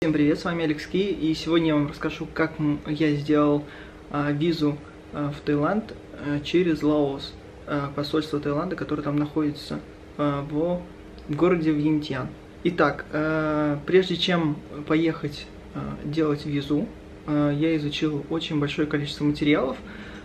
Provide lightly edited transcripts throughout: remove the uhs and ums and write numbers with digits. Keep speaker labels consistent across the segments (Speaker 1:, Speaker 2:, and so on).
Speaker 1: Всем привет, с вами Алекс Ки, и сегодня я вам расскажу, как я сделал визу в Таиланд через Лаос, посольство Таиланда, которое там находится в городе Вьентьян. Итак, прежде чем поехать делать визу, я изучил очень большое количество материалов,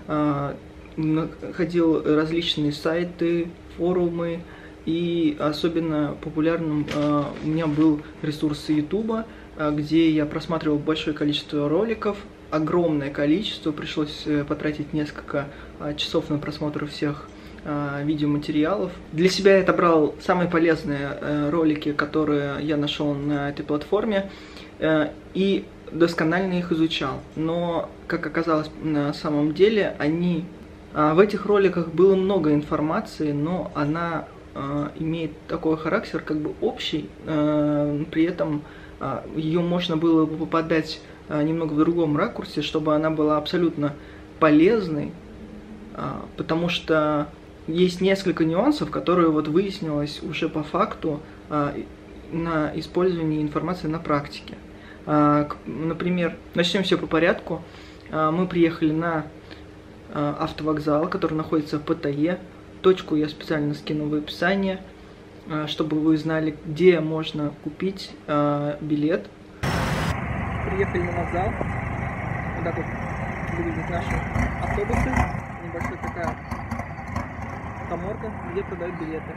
Speaker 1: находил различные сайты, форумы, и особенно популярным у меня был ресурс YouTube, где я просматривал большое количество роликов, огромное количество, пришлось потратить несколько часов на просмотр всех видеоматериалов. Для себя я отобрал самые полезные ролики, которые я нашел на этой платформе, и досконально их изучал. Но, как оказалось на самом деле, в этих роликах было много информации, но она имеет такой характер как бы общий, при этом ее можно было бы подать немного в другом ракурсе, чтобы она была абсолютно полезной, потому что есть несколько нюансов, которые вот выяснилось уже по факту на использовании информации на практике. Например, начнем все по порядку. Мы приехали на автовокзал, который находится в Паттайе. Точку я специально скину в описании, чтобы вы знали, где можно купить билет. Приехали на вокзал. Вот так вот выглядят наши автобусы. Небольшая такая каморка, где продают билеты.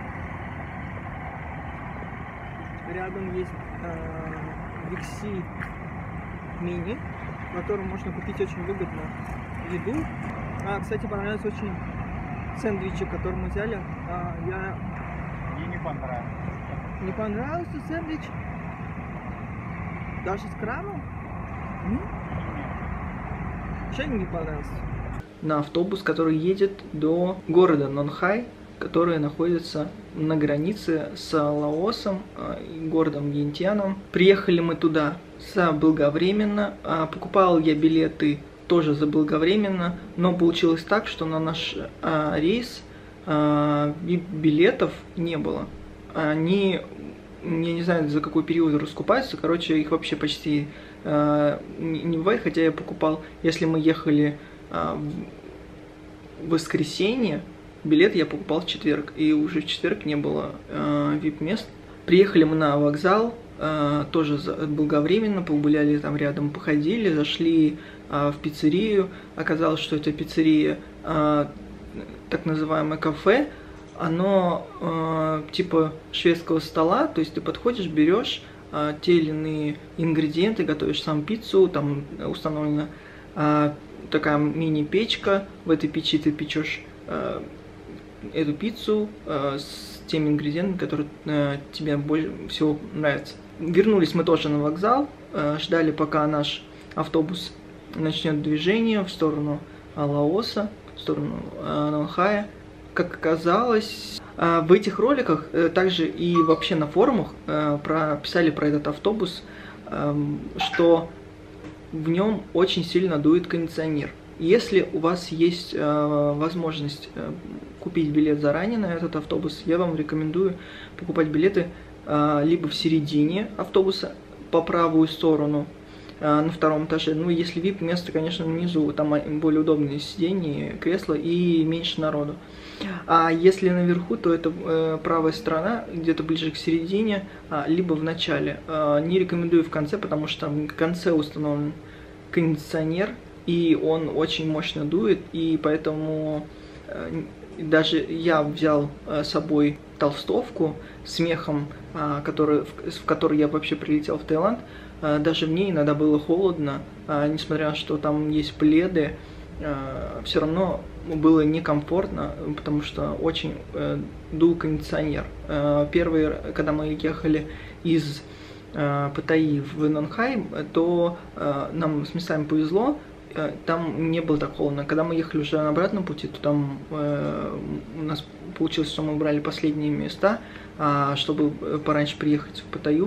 Speaker 1: Рядом есть Викси Мини, в котором можно купить очень выгодно еду. Кстати, понравилось очень сэндвичи, которые мы взяли.
Speaker 2: Мне не понравилось.
Speaker 1: Не понравился сэндвич? Даже с краном? Вообще не понравился. На автобус, который едет до города Нонхай, который находится на границе с Лаосом и городом Вьентьяном. Приехали мы туда заблаговременно. Покупал я билеты тоже заблаговременно, но получилось так, что на наш рейс билетов не было. Они, я не знаю, за какой период раскупаются, короче, их вообще почти не бывает, хотя я покупал, если мы ехали в воскресенье, билет я покупал в четверг, и уже в четверг не было VIP-мест. Приехали мы на вокзал, тоже заблаговременно, погуляли там рядом, походили, зашли в пиццерию. Оказалось, что это пиццерия, так называемое кафе, оно типа шведского стола, то есть ты подходишь, берешь те или иные ингредиенты, готовишь сам пиццу, там установлена такая мини-печка, в этой печи ты печешь эту пиццу с теми ингредиентами, которые тебе больше всего нравятся. Вернулись мы тоже на вокзал, ждали, пока наш автобус начнет движение в сторону Лаоса, в сторону Нонхая. Как оказалось, в этих роликах, также и вообще на форумах писали про этот автобус, что в нем очень сильно дует кондиционер. Если у вас есть возможность купить билет заранее на этот автобус, я вам рекомендую покупать билеты либо в середине автобуса, по правую сторону, на втором этаже. Ну, если VIP, место, конечно, внизу, там более удобные сиденья, кресла и меньше народу. А если наверху, то это правая сторона, где-то ближе к середине, либо в начале. Не рекомендую в конце, потому что там в конце установлен кондиционер, и он очень мощно дует, и поэтому даже я взял с собой толстовку с мехом, в которой я вообще прилетел в Таиланд. Даже в ней иногда было холодно, несмотря на то, что там есть пледы, все равно было некомфортно, потому что очень дул кондиционер. Первый, когда мы ехали из Паттайи в Нонхай, то нам с местами повезло, там не было так холодно. Когда мы ехали уже на обратном пути, то там у нас получилось, что мы брали последние места, чтобы пораньше приехать в Паттайю,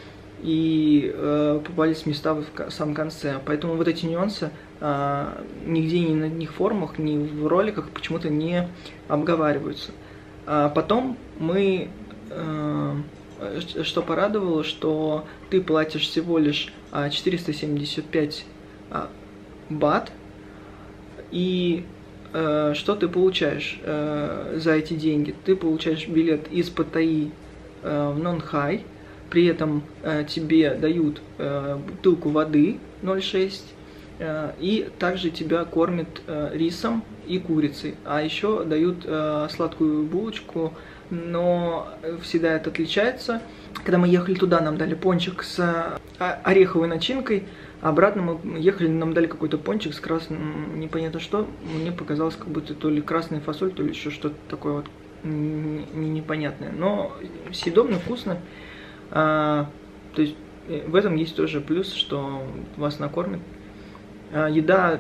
Speaker 1: и попались места в самом конце. Поэтому вот эти нюансы нигде ни на одних форумах, ни в роликах почему-то не обговариваются. Потом мы, что порадовало, что ты платишь всего лишь 475 бат. И что ты получаешь за эти деньги? Ты получаешь билет из Паттайи в Нонхай, при этом тебе дают бутылку воды 0,6, и также тебя кормят рисом и курицей, а еще дают сладкую булочку, но всегда это отличается. Когда мы ехали туда, нам дали пончик с ореховой начинкой, а обратно мы ехали, нам дали какой-то пончик с красным, непонятно что, мне показалось, как будто то ли красная фасоль, то ли еще что-то такое вот непонятное, но съедобно, вкусно. То есть в этом есть тоже плюс, что вас накормят. Еда,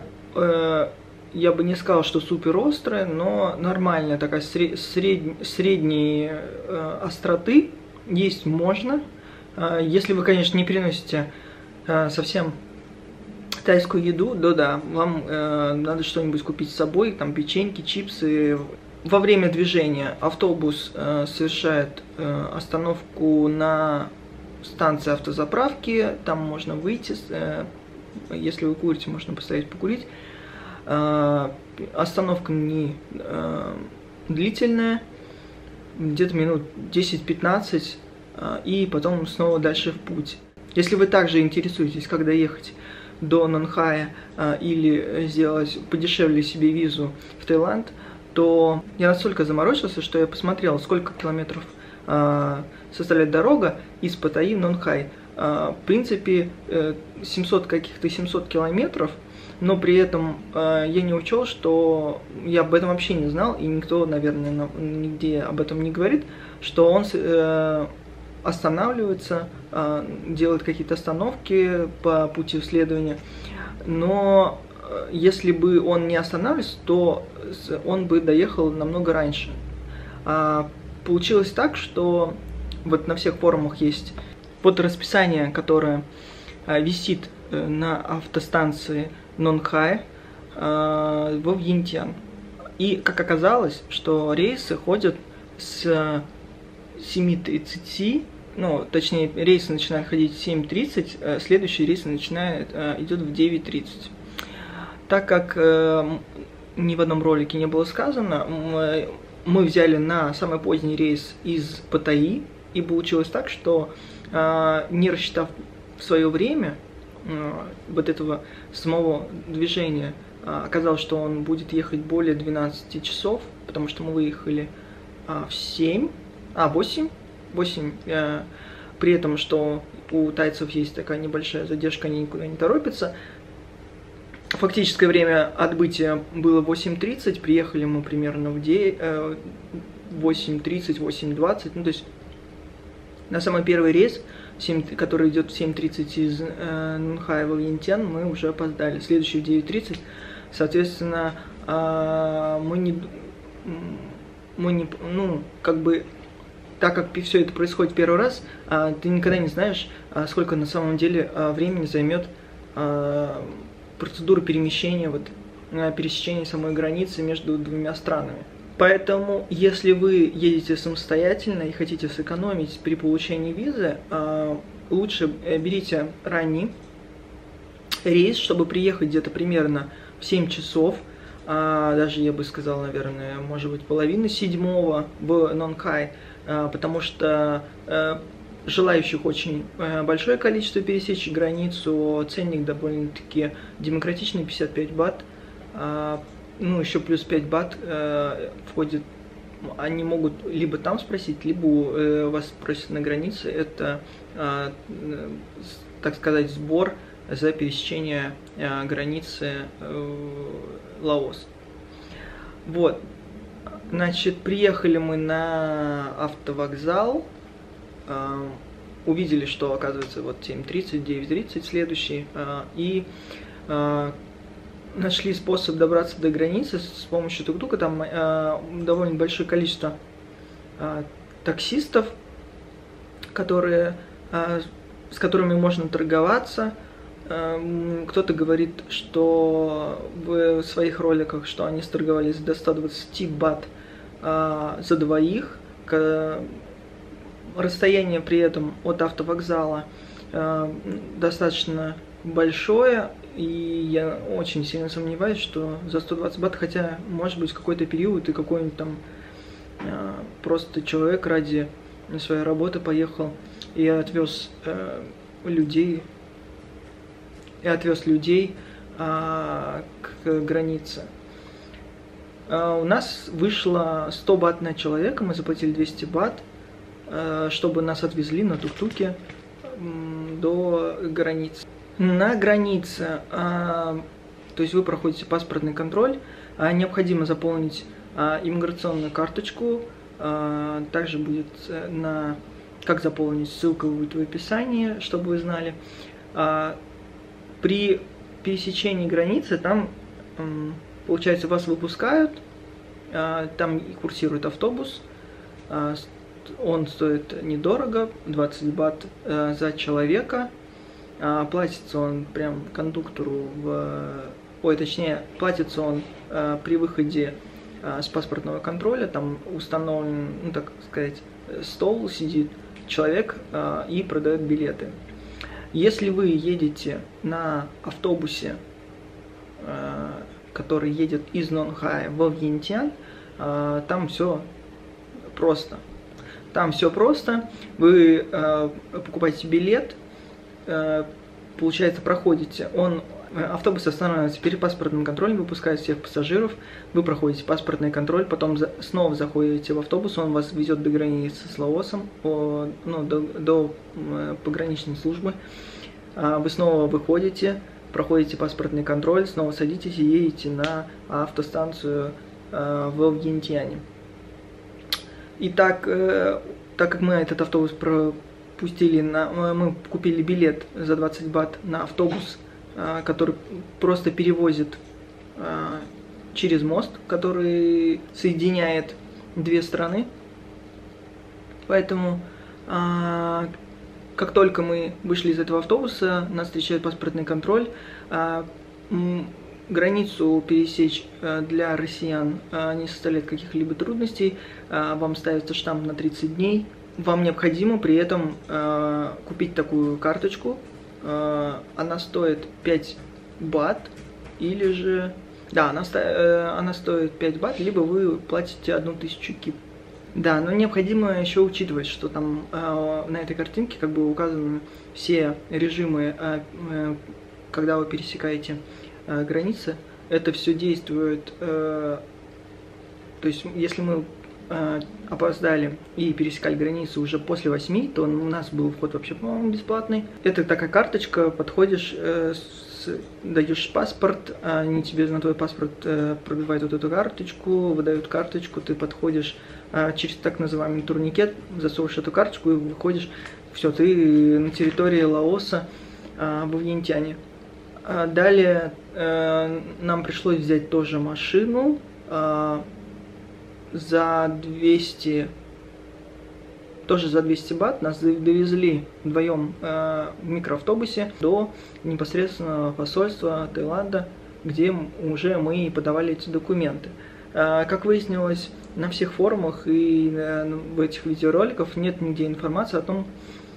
Speaker 1: я бы не сказал, что супер острая, но нормальная, такая средней остроты, есть можно. Если вы, конечно, не переносите совсем тайскую еду, да, вам надо что-нибудь купить с собой, там печеньки, чипсы. Во время движения автобус совершает остановку на станции автозаправки, там можно выйти, если вы курите, можно постоять покурить. Остановка не длительная, где-то минут 10-15, и потом снова дальше в путь. Если вы также интересуетесь, когда ехать до Нонхая или сделать подешевле себе визу в Таиланд, то я настолько заморочился, что я посмотрел, сколько километров составляет дорога из Паттайи в Нонхай. В принципе, 700 километров, но при этом я не учел, что я об этом вообще не знал, и никто, наверное, нигде об этом не говорит, что он останавливается, делает какие-то остановки по пути исследования, но если бы он не останавливался, то он бы доехал намного раньше. Получилось так, что вот на всех форумах есть вот расписание, которое висит на автостанции Нонхай во Вьентьян. И как оказалось, что рейсы ходят с 7:30, ну, точнее, рейсы начинают ходить в 7:30, следующий рейс идет в 9:30. Так как ни в одном ролике не было сказано, мы взяли на самый поздний рейс из Паттайи, и получилось так, что не рассчитав свое время вот этого самого движения, оказалось, что он будет ехать более 12 часов, потому что мы выехали в 8, при этом, что у тайцев есть такая небольшая задержка, они никуда не торопятся. Фактическое время отбытия было 8:30, приехали мы примерно в 8:30, 8:20, ну то есть на самый первый рейс, который идет в 7:30 из Нонхая во Вьентьян, мы уже опоздали. Следующий в 9:30, соответственно, так как все это происходит первый раз, ты никогда не знаешь, сколько на самом деле времени займет процедура перемещения, пересечения самой границы между двумя странами. Поэтому, если вы едете самостоятельно и хотите сэкономить при получении визы, лучше берите ранний рейс, чтобы приехать где-то примерно в 7 часов, даже я бы сказал, наверное, может быть, половина 7 в Нонхай, потому что желающих очень большое количество пересечь границу, ценник довольно-таки демократичный, 55 бат, ну, еще плюс 5 бат входит, они могут либо там спросить, либо вас спросят на границе, это, так сказать, сбор за пересечение границы Лаос. Вот, значит, приехали мы на автовокзал, увидели, что, оказывается, вот 7:30, 9:30 следующий, и нашли способ добраться до границы с помощью тук-тука. Там довольно большое количество таксистов, с которыми можно торговаться. Кто-то говорит, что в своих роликах, что они сторговались до 120 бат за двоих. Расстояние при этом от автовокзала достаточно большое, и я очень сильно сомневаюсь, что за 120 бат, хотя, может быть, какой-то период и какой-нибудь там просто человек ради своей работы поехал и отвез людей, к границе. У нас вышло 100 бат на человека, мы заплатили 200 бат, чтобы нас отвезли на тук-туке до границы. На границе, то есть вы проходите паспортный контроль, необходимо заполнить иммиграционную карточку, также будет как заполнить, ссылка будет в описании, чтобы вы знали. При пересечении границы там, получается, вас выпускают, там курсирует автобус, он стоит недорого, 20 бат за человека, платится он прям кондуктору, платится он при выходе с паспортного контроля, там установлен, ну так сказать, стол, сидит человек и продает билеты. Если вы едете на автобусе, который едет из Нонхая во Вьентьян, там все просто. Вы покупаете билет, получается, проходите, автобус останавливается перед паспортным контролем, выпускает всех пассажиров, вы проходите паспортный контроль, потом снова заходите в автобус, он вас везет до границы с Лаосом, до пограничной службы, вы снова выходите, проходите паспортный контроль, снова садитесь и едете на автостанцию во Вьентьяне. Итак, так как мы этот автобус пропустили, мы купили билет за 20 бат на автобус, который просто перевозит через мост, который соединяет две страны. Поэтому, как только мы вышли из этого автобуса, нас встречает паспортный контроль. Границу пересечь для россиян не составляет каких-либо трудностей. Вам ставится штамп на 30 дней. Вам необходимо при этом купить такую карточку. Она стоит 5 бат, или же... Да, она стоит 5 бат, либо вы платите 1000 кип. Да, но необходимо еще учитывать, что там на этой картинке как бы указаны все режимы, когда вы пересекаете границы. Это все действует... То есть, если мы опоздали и пересекали границу уже после 8, то у нас был вход вообще, по-моему, бесплатный. Это такая карточка, подходишь, даешь паспорт, они тебе на твой паспорт пробивают вот эту карточку, выдают карточку, ты подходишь через так называемый турникет, засовываешь эту карточку и выходишь, все, ты на территории Лаоса во Вьентьяне. Далее нам пришлось взять тоже машину, за 200 бат нас довезли вдвоем в микроавтобусе до непосредственного посольства Таиланда, где уже мы подавали эти документы. Как выяснилось, на всех форумах и в этих видеороликах нет нигде информации о том,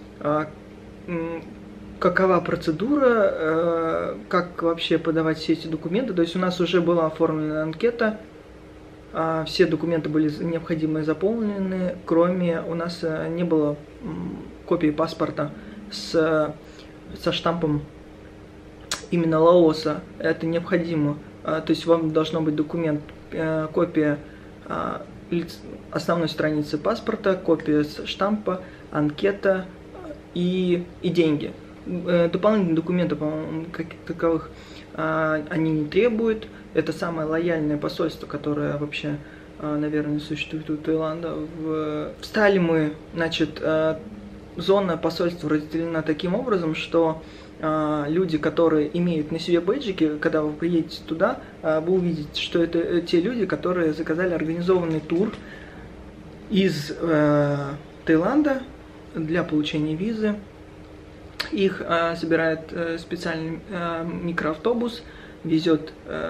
Speaker 1: какова процедура, как вообще подавать все эти документы. То есть у нас уже была оформлена анкета, все документы были необходимые заполнены, кроме у нас не было копии паспорта со штампом именно Лаоса. Это необходимо. То есть вам должно быть документ, копия основной страницы паспорта, копия штампа, анкета и деньги. Дополнительные документы, по-моему, как таковых они не требуют. Это самое лояльное посольство, которое вообще, наверное, существует у Таиланда. Встали мы, значит, зона посольства разделена таким образом, что люди, которые имеют на себе бейджики, когда вы приедете туда, вы увидите, что это те люди, которые заказали организованный тур из Таиланда для получения визы. Их собирает специальный микроавтобус, везет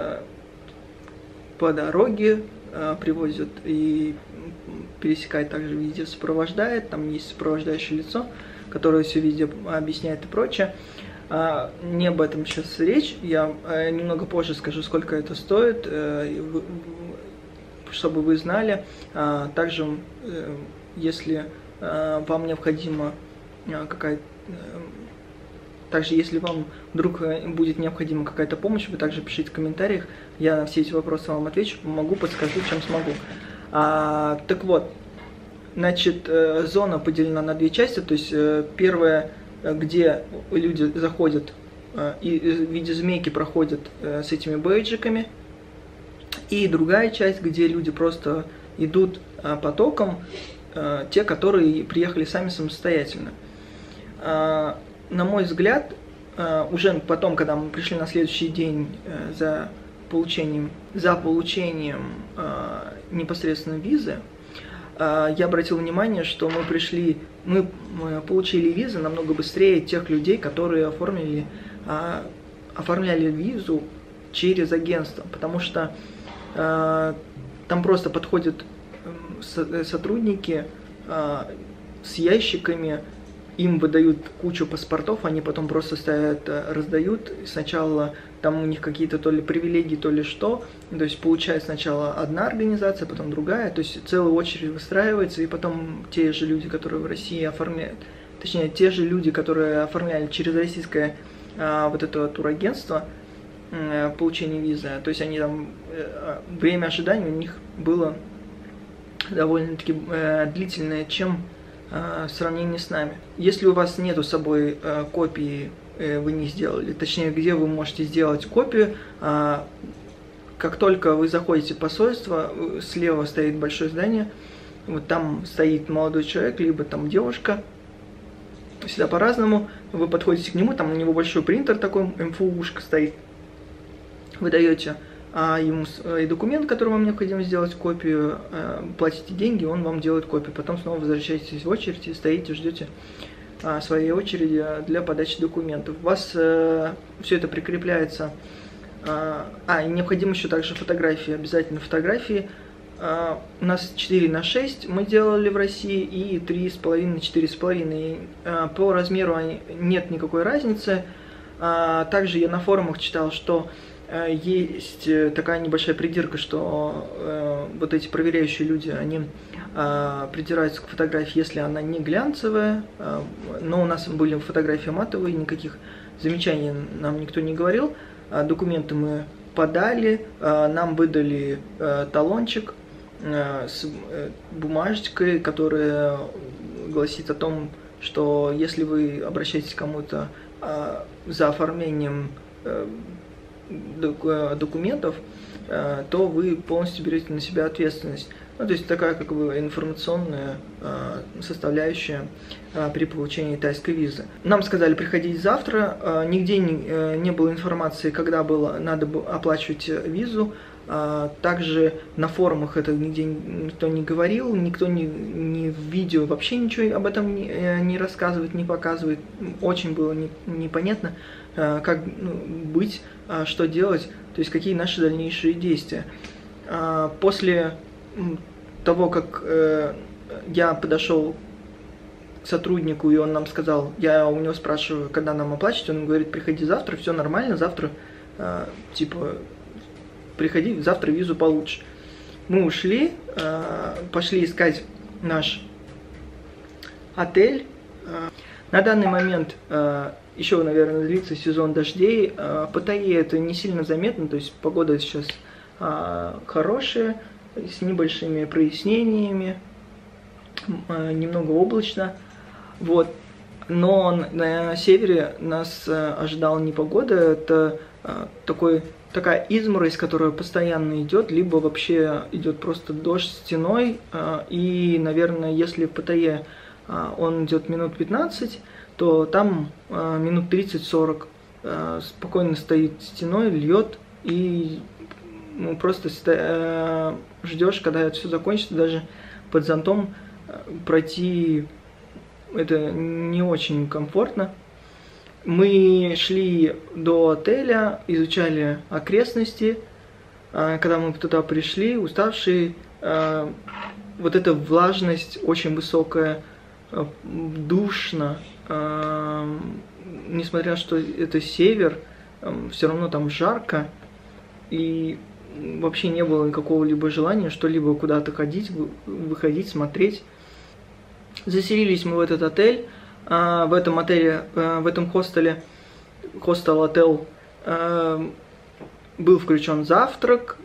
Speaker 1: по дороге, привозит и пересекает также везде, сопровождает. Там есть сопровождающее лицо, которая все везде объясняет и прочее. Не об этом сейчас речь, я немного позже скажу, сколько это стоит, чтобы вы знали. Также, если вам необходима какая-то... Также, если вам вдруг будет необходима какая-то помощь, вы также пишите в комментариях, я на все эти вопросы вам отвечу, помогу, подскажу, чем смогу. Так вот, значит, зона поделена на две части, то есть первая, где люди заходят и в виде змейки проходят с этими бейджиками, и другая часть, где люди просто идут потоком, те, которые приехали сами самостоятельно. На мой взгляд, уже потом, когда мы пришли на следующий день за получением непосредственно визы, я обратил внимание, что мы получили визы намного быстрее тех людей, которые оформляли визу через агентство, потому что там просто подходят сотрудники с ящиками, им выдают кучу паспортов, они потом просто раздают. Сначала там у них какие-то то ли привилегии, то ли что. То есть получает сначала одна организация, потом другая. То есть целая очередь выстраивается, и потом те же люди, которые в России оформляют, точнее, те же люди, которые оформляли через российское вот это турагентство получение визы, то есть они там, время ожидания у них было довольно-таки длительное, чем в сравнении с нами. Если у вас нету с собой копии, вы не сделали, точнее, где вы можете сделать копию, как только вы заходите в посольство, слева стоит большое здание, вот там стоит молодой человек, либо там девушка, всегда по-разному, вы подходите к нему, там у него большой принтер такой, МФУшка стоит, вы даете ему документ, который вам необходимо сделать копию, платите деньги, он вам делает копию, потом снова возвращаетесь в очередь и стоите, ждете своей очереди для подачи документов. У вас все это прикрепляется. И необходимо еще также фотографии, обязательно фотографии. У нас 4:6 мы делали в России и 3,5 на 4,5. По размеру нет никакой разницы. Также я на форумах читал, что есть такая небольшая придирка, что вот эти проверяющие люди, они придираются к фотографии, если она не глянцевая, но у нас были фотографии матовые, никаких замечаний нам никто не говорил. Документы мы подали, нам выдали талончик с бумажечкой, которая гласит о том, что если вы обращаетесь к кому-то за оформлением документов, то вы полностью берете на себя ответственность. Ну, то есть такая как бы информационная составляющая при получении тайской визы. Нам сказали приходить завтра, нигде не было информации, когда надо оплачивать визу. Также на форумах это нигде никто не говорил, никто ни в видео вообще ничего об этом не рассказывает, не показывает. Очень было непонятно, как быть, что делать, то есть какие наши дальнейшие действия. После того, как я подошел к сотруднику, и он нам сказал, я у него спрашиваю, когда нам оплачивать, он говорит, приходи завтра, все нормально, завтра, типа, приходи, завтра визу получишь. Мы ушли, пошли искать наш отель. На данный момент еще, наверное, длится сезон дождей. Паттайе это не сильно заметно, то есть погода сейчас хорошая, с небольшими прояснениями, немного облачно. Вот. Но на севере нас ожидала непогода, это такая изморозь, которая постоянно идет, либо вообще идет просто дождь стеной, и, наверное, если в Паттайе он идет минут 15, то там минут 30-40 спокойно стоит стеной, льет, и просто ждешь, когда это все закончится, даже под зонтом пройти это не очень комфортно. Мы шли до отеля, изучали окрестности. Когда мы туда пришли, уставшие, вот эта влажность очень высокая, душно, несмотря на то, что это север, все равно там жарко, и вообще не было какого-либо желания что-либо куда-то ходить, выходить, смотреть. Заселились мы в этот отель, в этом отеле, в этом хостеле, хостел-отель, был включен завтрак,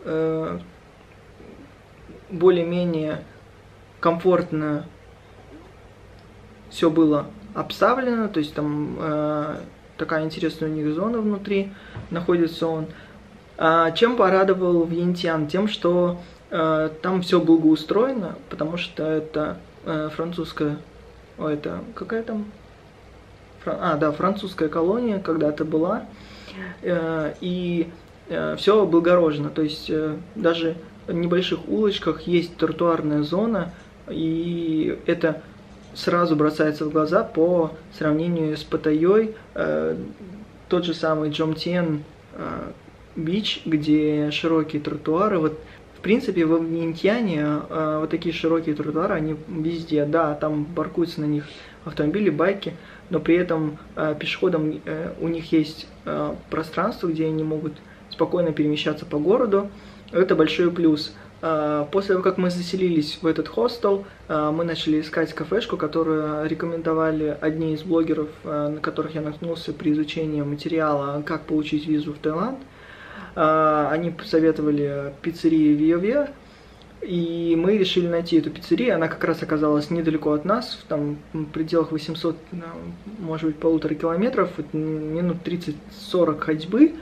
Speaker 1: более-менее комфортно все было обставлено, то есть там такая интересная у них зона внутри находится он. Чем порадовал Вьентьян? Тем, что там все благоустроено, потому что это французская, это какая там? Да, французская колония когда-то была, и все облагорожено, то есть даже в небольших улочках есть тротуарная зона, и это сразу бросается в глаза по сравнению с Паттайей, тот же самый Джомтьен Бич, где широкие тротуары. Вот, в принципе, во Вьентьяне вот такие широкие тротуары, они везде, да, там паркуются на них автомобили, байки, но при этом пешеходам у них есть пространство, где они могут спокойно перемещаться по городу. Это большой плюс. После того, как мы заселились в этот хостел, мы начали искать кафешку, которую рекомендовали одни из блогеров, на которых я наткнулся при изучении материала «Как получить визу в Таиланд». Они посоветовали пиццерию Вио-Вио, и мы решили найти эту пиццерию. Она как раз оказалась недалеко от нас, там в пределах 800, может быть, 1,5 километров, минут 30-40 ходьбы.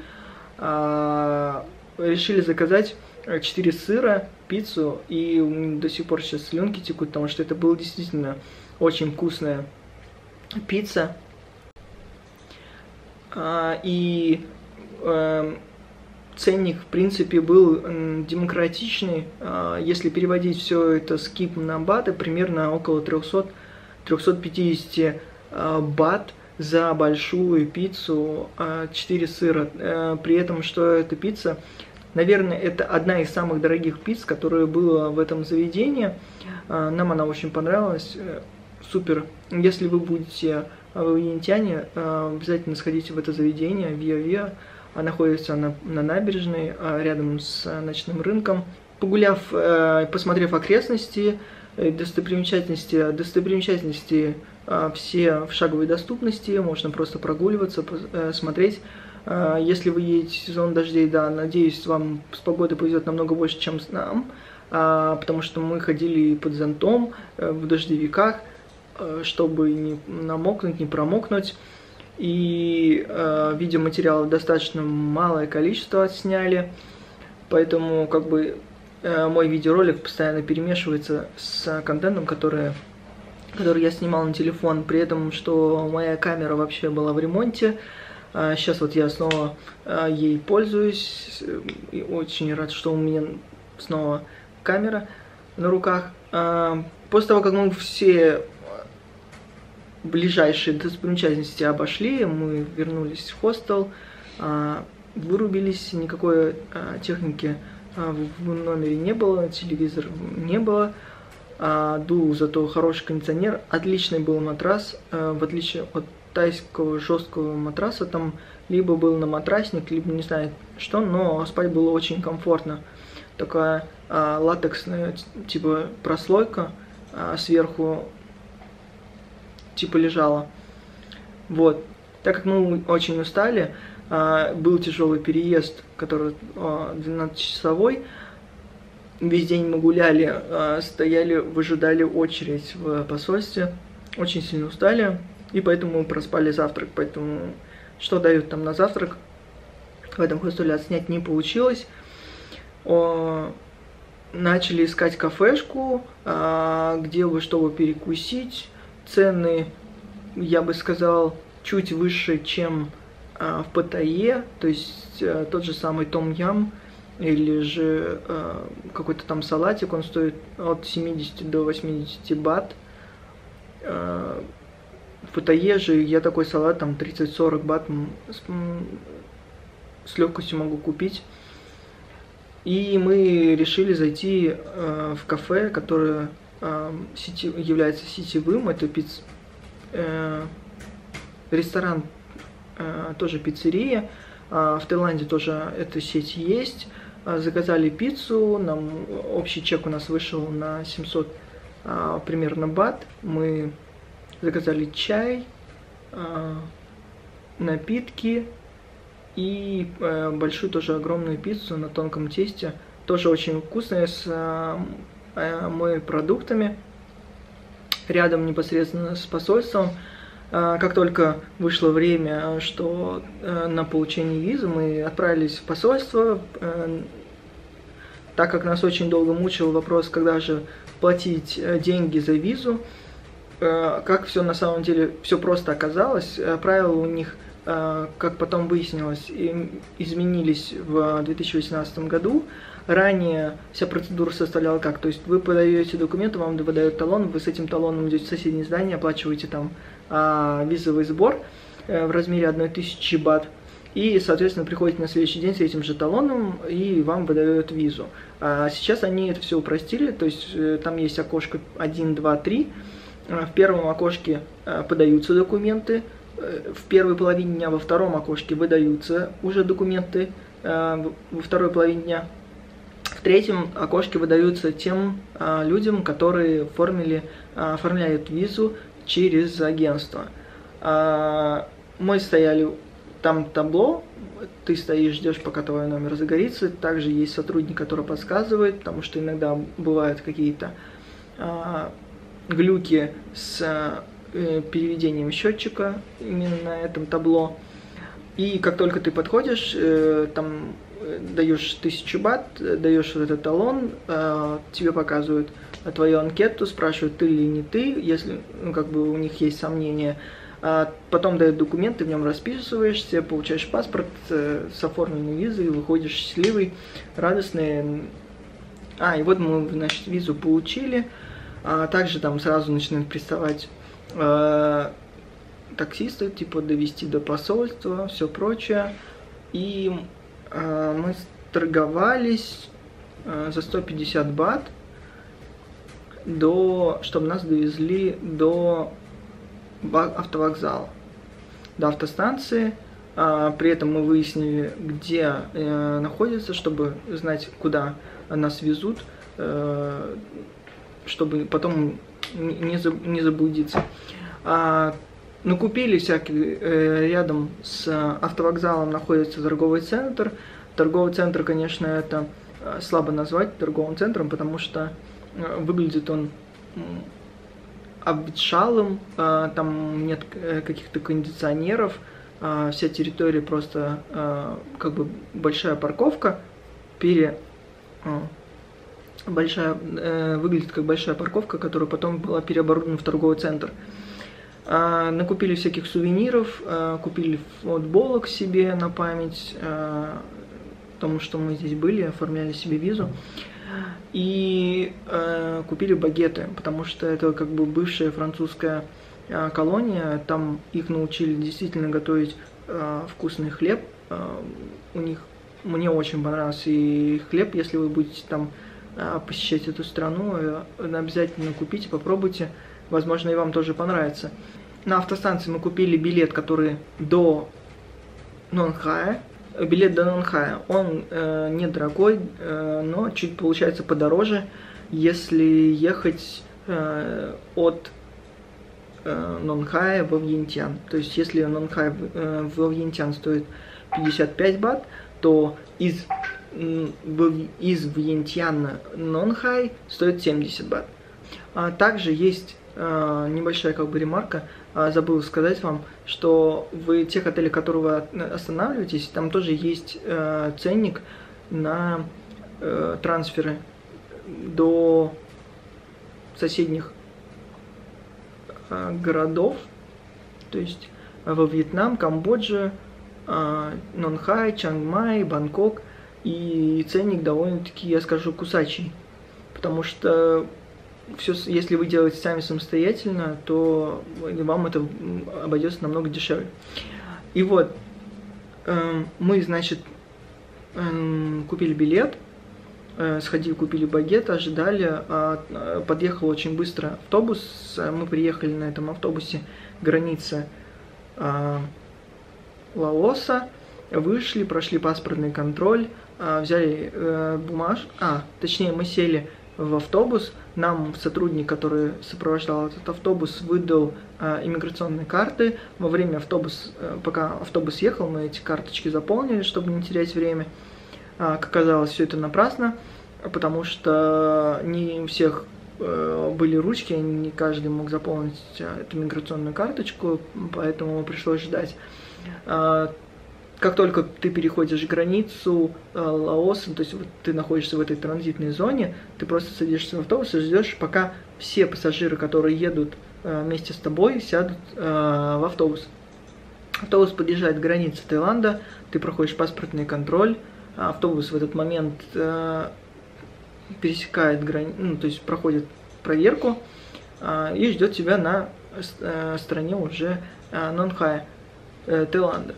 Speaker 1: Решили заказать 4 сыра, пиццу, и до сих пор сейчас слюнки текут, потому что это была действительно очень вкусная пицца. И ценник, в принципе, был демократичный. Если переводить все это с кип на баты, примерно около 300-350 бат за большую пиццу, 4 сыра. При этом, что эта пицца, наверное, это одна из самых дорогих пицц, которая была в этом заведении. Нам она очень понравилась. Супер. Если вы будете в Вьентьяне, обязательно сходите в это заведение, Вио-Вио. Находится на набережной, рядом с ночным рынком. Погуляв, посмотрев окрестности, достопримечательности все в шаговой доступности, можно просто прогуливаться, смотреть. Если вы едете в сезон дождей, да, надеюсь, вам с погодой повезет намного больше, чем с нам, потому что мы ходили под зонтом в дождевиках, чтобы не намокнуть, не промокнуть. И видеоматериала достаточно малое количество отсняли, поэтому как бы мой видеоролик постоянно перемешивается с контентом, который я снимал на телефон, при этом, что моя камера вообще была в ремонте. Сейчас вот я снова ей пользуюсь, и очень рад, что у меня снова камера на руках. После того, как мы все ближайшие достопримечательности обошли, мы вернулись в хостел, вырубились, никакой техники в номере не было, телевизор не было, дул зато хороший кондиционер, отличный был матрас, в отличие от тайского жесткого матраса, там либо был на матрасник, либо не знаю что, но спать было очень комфортно. Такая латексная типа прослойка сверху типа лежала. Вот. Так как мы очень устали, был тяжелый переезд, который 12-часовой, весь день мы гуляли, стояли, выжидали очередь в посольстве, очень сильно устали, и поэтому мы проспали завтрак. Поэтому что дают там на завтрак, в этом хостеле отснять не получилось. Начали искать кафешку, где бы, чтобы перекусить. Цены, я бы сказал, чуть выше, чем в Паттайе, то есть тот же самый том-ям или же какой-то там салатик, он стоит от 70 до 80 бат. В Паттайе же я такой салат там 30-40 бат с легкостью могу купить. И мы решили зайти в кафе, которое является сетевым, это ресторан, тоже пиццерия. В Таиланде тоже эта сеть есть. Заказали пиццу, нам общий чек у нас вышел на 700 примерно бат. Мы заказали чай, напитки и большую тоже огромную пиццу на тонком тесте. Тоже очень вкусная, с морепродуктами. Рядом непосредственно с посольством. Как только вышло время, что на получение визы, мы отправились в посольство, так как нас очень долго мучил вопрос, когда же платить деньги за визу. Как все на самом деле, все просто оказалось. Правила у них, как потом выяснилось, изменились в 2018 году. Ранее вся процедура составляла как? То есть вы подаете документы, вам выдают талон, вы с этим талоном идете в соседнее здание, оплачиваете там визовый сбор в размере 1000 бат. И, соответственно, приходите на следующий день с этим же талоном, и вам выдают визу. А сейчас они это все упростили, то есть там есть окошко 1, 2, 3. В первом окошке подаются документы, в первой половине дня, во втором окошке выдаются уже документы во второй половине дня. В третьем окошке выдаются тем людям, которые оформляют визу через агентство. Мы стояли, там табло, ты стоишь, ждешь, пока твой номер загорится. Также есть сотрудник, который подсказывает, потому что иногда бывают какие-то глюки с переведением счетчика именно на этом табло. И как только ты подходишь, там даешь 1000 бат, даешь вот этот талон, тебе показывают твою анкету, спрашивают, ты или не ты, если у них есть сомнения. Потом дают документы, в нем расписываешься, получаешь паспорт с оформленной визой, выходишь счастливый, радостный. И вот мы, значит, визу получили. Также там сразу начинают приставать таксисты, типа довести до посольства, все прочее. И мы торговались за 150 бат, чтобы нас довезли до автовокзала, до автостанции. При этом мы выяснили, где находится, чтобы знать, куда нас везут, чтобы потом не заблудиться. Накупили рядом с автовокзалом находится торговый центр. Торговый центр, конечно, это слабо назвать торговым центром, потому что выглядит он обветшалым, там нет каких-то кондиционеров, вся территория просто большая парковка, выглядит как большая парковка, которая потом была переоборудована в торговый центр. Накупили всяких сувениров, купили футболок себе на память, потому что мы здесь были, оформляли себе визу. И купили багеты, потому что это бывшая французская колония, там их научили действительно готовить вкусный хлеб. Мне очень понравился и хлеб, если вы будете там посещать эту страну, обязательно купите, попробуйте, возможно, и вам тоже понравится. На автостанции мы купили билет, который до Нонхая. Билет до Нонхая, он недорогой, но чуть получается подороже, если ехать от Нонхая во Вьентьян. То есть, если Нонхай во Вьентьян стоит 55 бат, то из Вьентьяна Нонхай стоит 70 бат. Также есть небольшая ремарка, забыл сказать вам, что в тех отелях, в которых вы останавливаетесь, там тоже есть ценник на трансферы до соседних городов, то есть во Вьетнам, Камбоджа, Нонхай, Чангмай, Бангкок, и ценник довольно-таки, я скажу, кусачий, потому что если вы делаете сами самостоятельно, то вам это обойдется намного дешевле. И вот, мы, значит, купили билет, сходили, купили багет, ожидали, подъехал очень быстро автобус, мы приехали на этом автобусе, граница Лаоса, вышли, прошли паспортный контроль, взяли бумажку, точнее мы сели в автобус, нам сотрудник, который сопровождал этот автобус, выдал иммиграционные карты. Во время пока автобус ехал, мы эти карточки заполнили, чтобы не терять время. Как оказалось, все это напрасно, потому что не у всех были ручки, не каждый мог заполнить эту миграционную карточку, поэтому пришлось ждать. Как только ты переходишь границу Лаоса, то есть вот ты находишься в этой транзитной зоне, ты просто садишься в автобус и ждешь, пока все пассажиры, которые едут вместе с тобой, сядут в автобус. Автобус подъезжает к границе Таиланда, ты проходишь паспортный контроль, автобус в этот момент пересекает границу, то есть проходит проверку и ждет тебя на стороне уже Нонхая, Таиланда.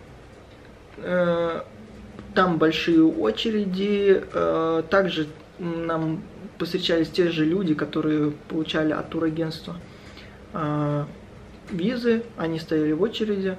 Speaker 1: Там большие очереди, также нам повстречались те же люди, которые получали от турагентства визы, они стояли в очереди.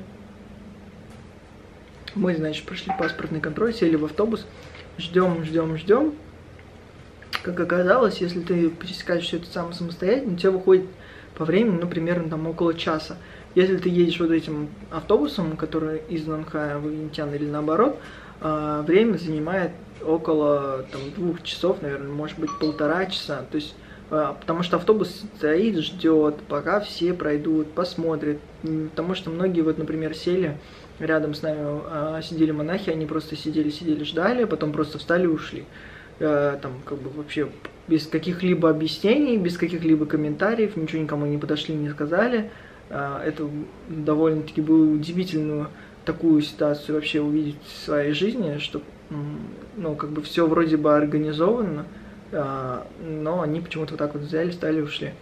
Speaker 1: Мы, значит, прошли паспортный контроль, сели в автобус, ждем. Как оказалось, если ты пересекаешь все это сам самостоятельно, у тебя выходит по времени, ну, примерно там около часа. Если ты едешь вот этим автобусом, который из Нонхая в Вьентьян или наоборот, время занимает около 2 часов, наверное, может быть 1,5 часа. То есть, потому что автобус стоит, ждет, пока все пройдут, посмотрят. Потому что многие, вот, например, сели, рядом с нами сидели монахи, они просто сидели, ждали, потом просто встали и ушли. Там как бы вообще без каких-либо объяснений, без каких-либо комментариев, ничего никому не подошли, не сказали. Это довольно-таки было удивительную такую ситуацию вообще увидеть в своей жизни, что, ну, как бы все вроде бы организовано, но они почему-то вот так вот взяли, стали и ушли.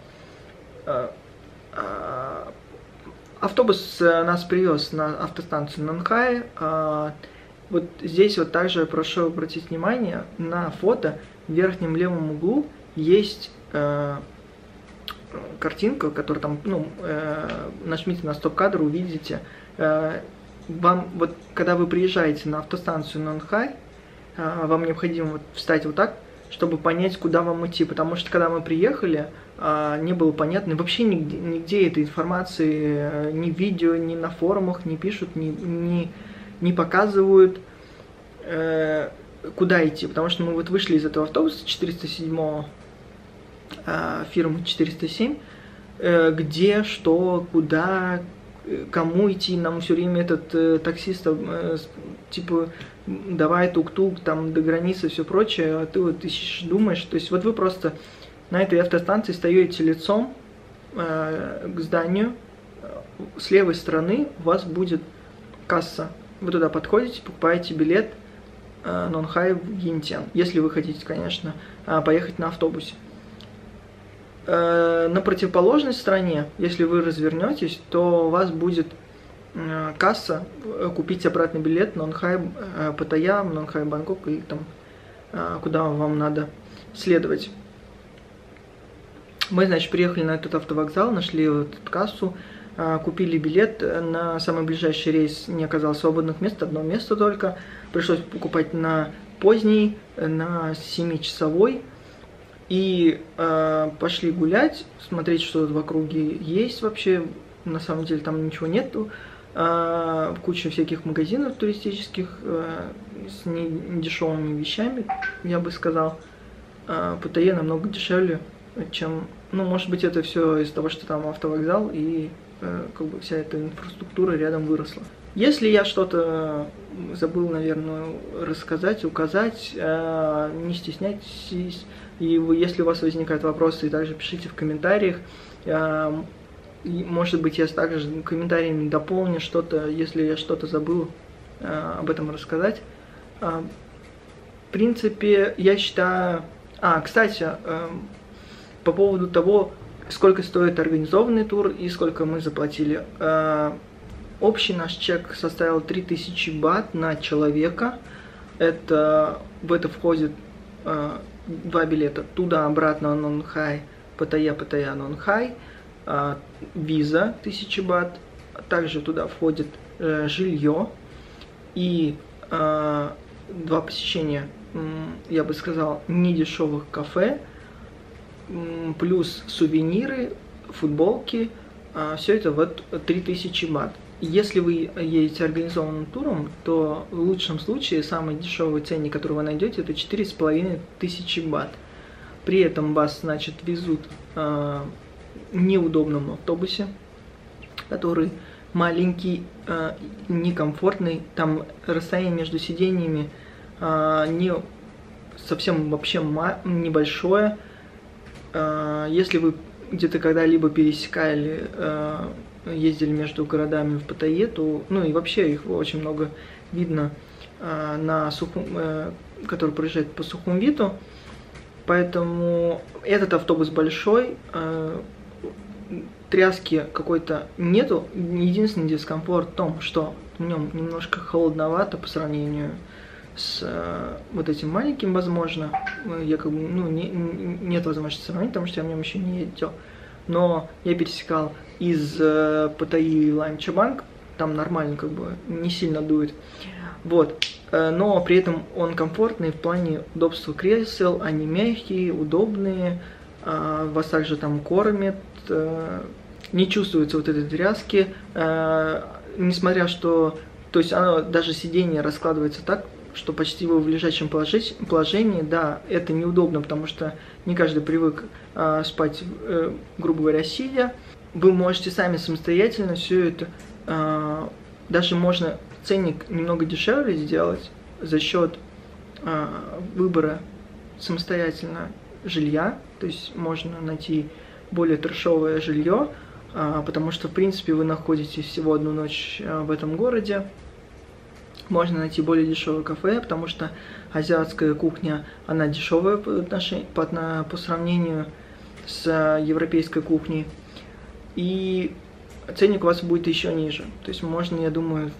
Speaker 1: Автобус нас привез на автостанцию Нонхай. Вот здесь вот также прошу обратить внимание на фото. В верхнем левом углу есть картинка, которая там, нажмите на стоп-кадр, увидите. Вам, вот, когда вы приезжаете на автостанцию Нонхай, вам необходимо вот встать вот так, чтобы понять, куда вам идти. Потому что, когда мы приехали, не было понятно, вообще нигде этой информации, ни в видео, ни на форумах не пишут, не показывают, куда идти. Потому что мы вот вышли из этого автобуса 407 фирмы 407, где, что, куда, кому идти. Нам все время этот таксист типа давай тук-тук там до границы, все прочее, а ты вот ищешь, думаешь. То есть вот вы просто на этой автостанции стоите лицом к зданию, с левой стороны у вас будет касса. Вы туда подходите, покупаете билет Нонхай в Вьентьян, если вы хотите, конечно, поехать на автобусе. На противоположной стороне, если вы развернетесь, то у вас будет касса, купить обратный билет Нонхай Паттайя, Нонхай Бангкок или там, куда вам надо следовать. Мы, значит, приехали на этот автовокзал, нашли вот эту кассу, купили билет. На самый ближайший рейс не оказалось свободных мест, одно место только. Пришлось покупать на поздний, на 7-часовой. И пошли гулять, смотреть, что в округе есть вообще. На самом деле там ничего нету. Куча всяких магазинов туристических с недешевыми вещами, я бы сказал. Паттайя намного дешевле, чем... Ну, может быть, это все из-за того, что там автовокзал и как бы вся эта инфраструктура рядом выросла. Если я что-то забыл, наверное, рассказать, указать, не стесняйтесь. И если у вас возникают вопросы, также пишите в комментариях. Может быть, я также комментариями дополню что-то, если я что-то забыл об этом рассказать. В принципе, я считаю... кстати, по поводу того, сколько стоит организованный тур и сколько мы заплатили. Общий наш чек составил 3000 бат на человека. В это входит 2 билета туда-обратно Нонхай, Паттайя, Нонхай. Виза 1000 бат, также туда входит жилье и 2 посещения, я бы сказал, недешевых кафе, плюс сувениры, футболки, все это вот 3000 бат. Если вы едете организованным туром, то в лучшем случае самый дешевый ценник, который вы найдете, это 4500 бат. При этом вас, значит, везут в неудобном автобусе, который маленький, некомфортный, там расстояние между сиденьями не совсем вообще небольшое. Если вы где-то когда-либо пересекали, ездили между городами в Паттайе, то, ну и вообще их очень много видно, который проезжает по Сухумвиту. Поэтому этот автобус большой, тряски какой-то нету. Единственный дискомфорт в том, что в нем немножко холодновато по сравнению с вот этим маленьким, возможно. Я как бы, нет возможности сравнить, потому что я в нем еще не ездил. Но я пересекал из Паттайи в Лаймчабанг, там нормально, как бы не сильно дует. Вот. Но при этом он комфортный в плане удобства кресел, они мягкие, удобные, вас также там кормят, не чувствуется вот этой тряски, несмотря что, то есть оно, даже сиденье раскладывается так, что почти вы в лежачем положении, да, это неудобно, потому что не каждый привык спать, грубо говоря, сидя. Вы можете сами самостоятельно все это, даже можно ценник немного дешевле сделать за счет выбора самостоятельно жилья, то есть можно найти более трэшовое жилье, потому что, в принципе, вы находитесь всего одну ночь в этом городе. Можно найти более дешевое кафе, потому что азиатская кухня, она дешевая по сравнению с европейской кухней. И ценник у вас будет еще ниже. То есть можно, я думаю,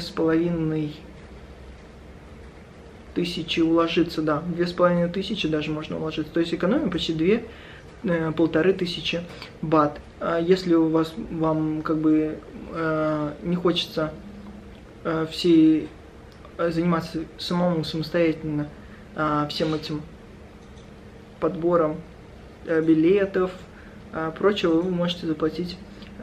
Speaker 1: 2500 уложиться, да, 2500 даже можно уложиться. То есть экономия почти 1500 бат. Если вам как бы не хочется заниматься самому самостоятельно всем этим подбором билетов, прочего, вы можете заплатить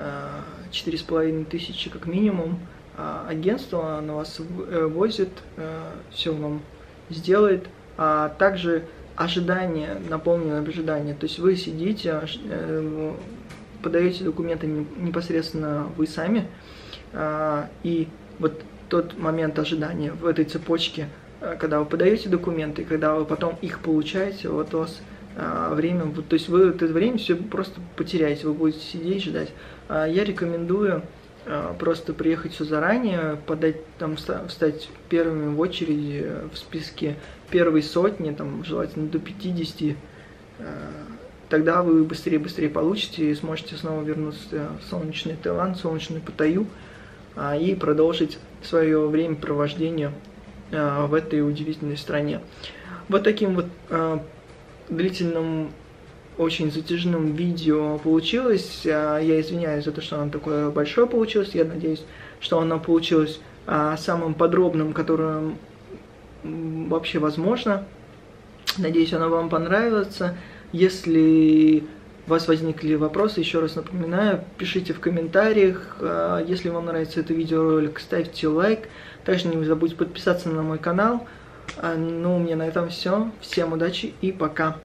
Speaker 1: 4500 как минимум. Агентство на вас возит, все вам сделает, а также ожидание, наполненное ожидание. То есть вы сидите, подаете документы непосредственно вы сами, и вот тот момент ожидания в этой цепочке, когда вы подаете документы, когда вы потом их получаете, вот у вас время, то есть вы это время все просто потеряете, вы будете сидеть, ждать. Я рекомендую просто приехать все заранее, встать первыми в очереди в списке первой сотни, там желательно до 50, тогда вы быстрее получите и сможете снова вернуться в солнечный Таиланд, солнечную Паттайю и продолжить свое времяпровождение в этой удивительной стране. Вот таким вот длительным, очень затяжным видео получилось. Я извиняюсь за то, что оно такое большое получилось. Я надеюсь, что оно получилось самым подробным, которым вообще возможно. Надеюсь, оно вам понравится. Если у вас возникли вопросы, еще раз напоминаю, пишите в комментариях. Если вам нравится это видеоролик, ставьте лайк. Также не забудьте подписаться на мой канал. Ну, у меня на этом все. Всем удачи и пока.